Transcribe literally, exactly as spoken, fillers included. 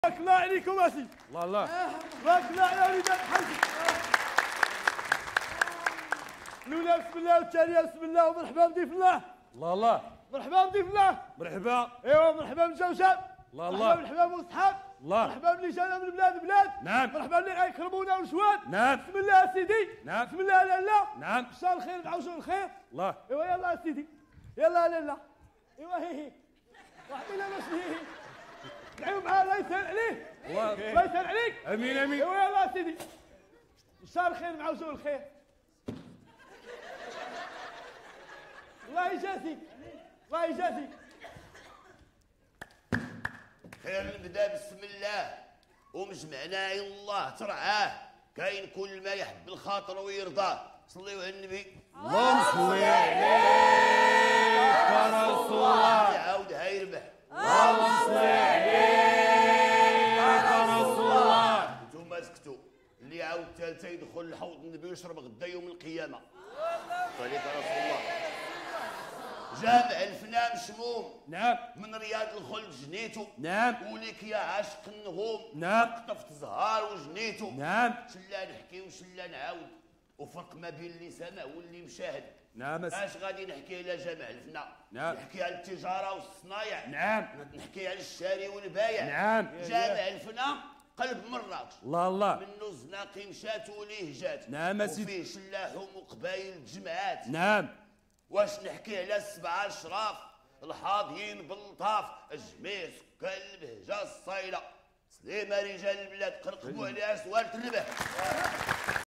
بارك الله عليكم اسي. الله الله. بارك الله يا وليد الحاج. الاولى بسم الله والثانيه بسم الله ومرحبا بضيف الله. الله الله. مرحبا بضيف الله. مرحبا. ايوا مرحبا بالجوشان. الله الله. مرحبا بالصحاب. الله. مرحبا باللي جانا من بلاد بلاد. نعم. مرحبا باللي غيكرمونا ونشوان. نعم. بسم الله سيدي. نعم. بسم الله لالا. نعم. ان شاء الخير نعوشوا الخير. الله. ايوا يلا سيدي. يلا لالا. ايوا هي هي. وعطينا باش هي هي. دعيو معاه الله يسهل عليه. الله الله يسهل عليك. امين امين. ايوا يلا سيدي. ان شاء الخير نعوشوا الخير. الله يجازيك. الله يجازيك. خير نبدا بسم الله ومجمعنا الله ترعاه كاين كل ما يحب الخاطر ويرضاه. صليوا على النبي. اللهم صل عليك يا رسول الله. يعاود ها يربح. اللهم صل عليك يا رسول الله. انتوما سكتوا. اللي يعاود الثالثه يدخل لحوض النبي ويشرب غدا يوم القيامه. صليت على رسول الله. جامع الفنان مشموم. نعم. من رياض الخلد جنيتو. نعم. وليك يا عاشق النغوم. نعم. قطفت زهار وجنيتو. نعم. شلا نحكي وشلا نعاود وفرق ما بين اللي سمع واللي مشاهد. نعم. اش غادي نحكي على جامع الفنا؟ نعم. نحكي على التجاره والصنايع. نعم. نحكي على الشاري والبايع. نعم. جامع الفنا قلب مراكش. الله الله. منو الزناقي مشات وليه جات. نعم سيدي. وفيه شلاحهم وقبايل الجمعات. نعم. واش نحكي على السبعه الشراف الحاضيين باللطاف الجميع سكان البهجه الصايله سليمه رجال البلاد قرقبوا عليها سوالة الربح.